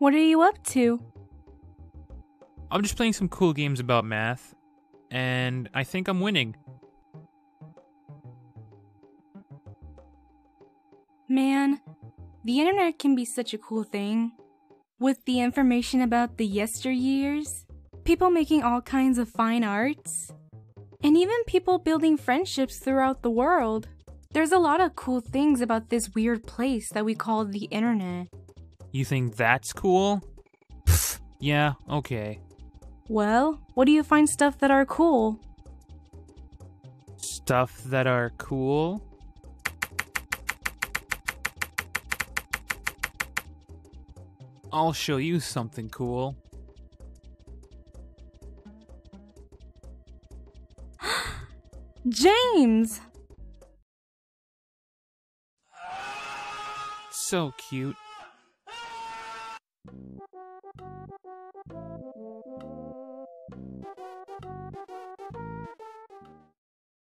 What are you up to? I'm just playing some cool games about math, and I think I'm winning. Man, the internet can be such a cool thing. With the information about the yesteryears, people making all kinds of fine arts, and even people building friendships throughout the world. There's a lot of cool things about this weird place that we call the internet. You think that's cool? Pfft, yeah, okay. Well, what do you find stuff that are cool? Stuff that are cool? I'll show you something cool. James! So cute.